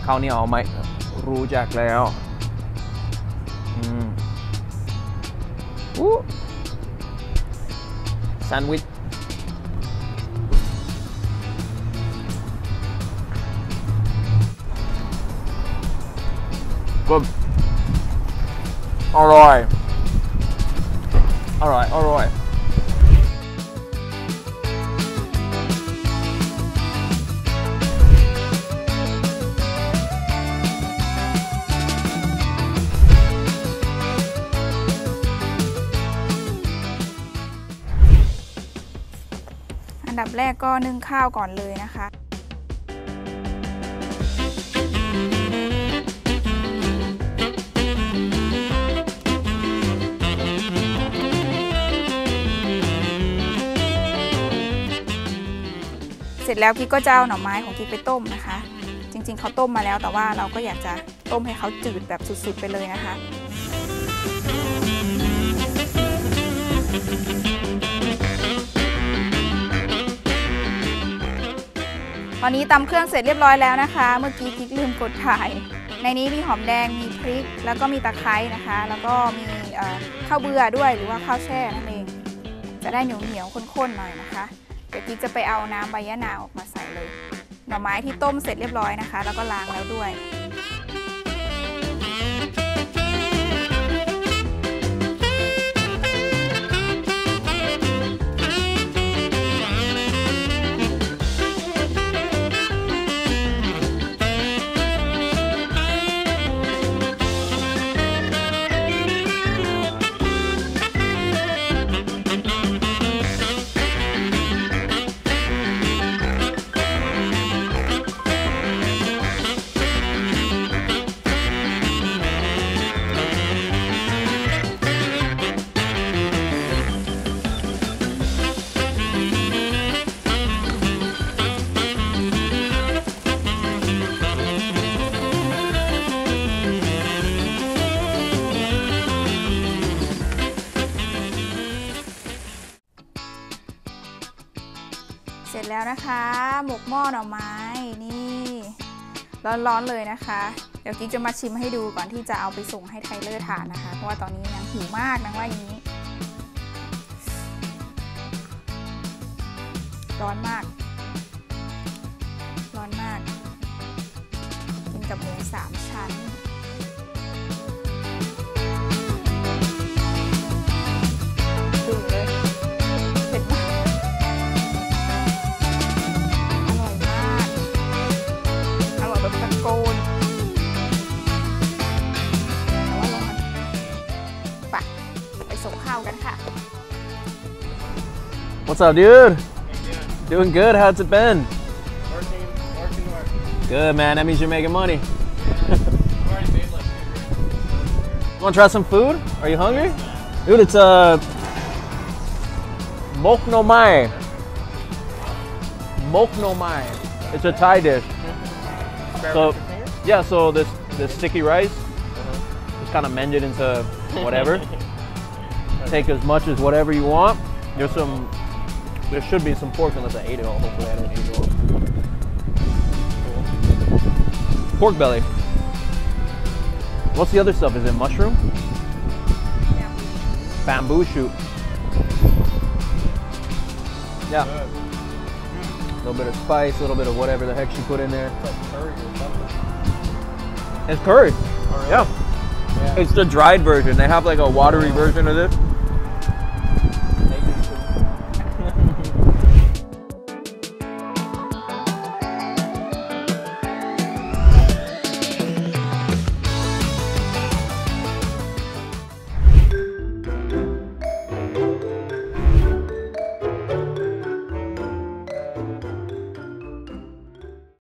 ข้าวเหนียวไหมรู้จักแล้วแซนด์วิชก็อร่อยอร่อยอร่อยอันดับแรกก็นึ่งข้าวก่อนเลยนะคะเสร็จแล้วกิ๊กก็จะเอาหน่อไม้ของกิ๊กไปต้มนะคะจริงๆเขาต้มมาแล้วแต่ว่าเราก็อยากจะต้มให้เขาจืดแบบสุดๆไปเลยนะคะตอนนี้ตำเครื่องเสร็จเรียบร้อยแล้วนะคะเมื่อกี้กิ๊กลืมกดถ่ายในนี้มีหอมแดงมีพริกแล้วก็มีตะไคร้นะคะแล้วก็มีข้าวเบื่อด้วยหรือว่าข้าวแช่นั่นเองจะได้เหนียวๆข้นๆหน่อยนะคะเดี๋ยวกิ๊กจะไปเอาน้ำใบยะนางออกมาใส่เลยหน่อไม้ที่ต้มเสร็จเรียบร้อยนะคะแล้วก็ล้างแล้วด้วยเสร็จแล้วนะคะหมกหม้อหน่อไม้นี่ร้อนๆเลยนะคะเดี๋ยวกิ๊กจะมาชิมให้ดูก่อนที่จะเอาไปส่งให้ไทเลอร์ทานนะคะเพราะว่าตอนนี้ยังหิวมากนะว่าอย่างนี้ร้อนมากกินกับหมู3 ชั้นดูเลยเผ็ดมากตะโกนแต่ว่าร้อนไปส่งข้าวกันค่ะ What's up, dude? Doing good. How's it been? Working. Good, man. That means you're making money. I've already made like 2 Want to try some food? Are you hungry? Dude, it's mok no mai. Mok no mai. It's a Thai dish. So, yeah, so this sticky rice, just kind of mend it into whatever. Take as much as whatever you want. There should be some pork unless I ate it all. Hopefully I didn't eat it all. Pork belly. What's the other stuff? Is it mushroom? Yeah. Bamboo shoot. Yeah. A little bit of spice, a little bit of whatever the heck she put in there. It's like curry or something. It's curry. Oh, really? Yeah. It's the dried version. They have like a watery version of this.